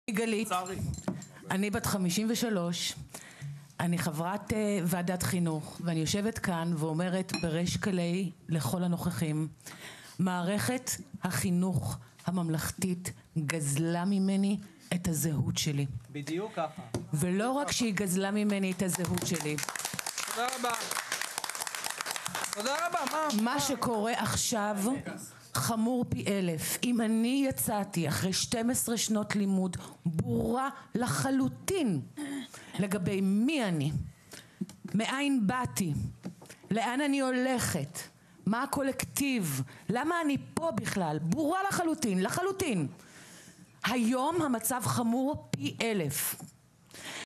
גלית, אני בת 53, אני חברת ועדת חינוך, ואני יושבת כאן ואומרת בריש גלי לכל הנוכחים, מערכת החינוך הממלכתית גזלה ממני את הזהות שלי. בדיוק ככה. ולא רק שהיא גזלה ממני את הזהות שלי. תודה רבה. תודה רבה, מה שקורה עכשיו חמור פי אלף. אם אני יצאתי אחרי 12 שנות לימוד ברורה לחלוטין לגבי מי אני, מאין באתי, לאן אני הולכת, מה הקולקטיב, למה אני פה בכלל, ברורה לחלוטין. היום המצב חמור פי אלף.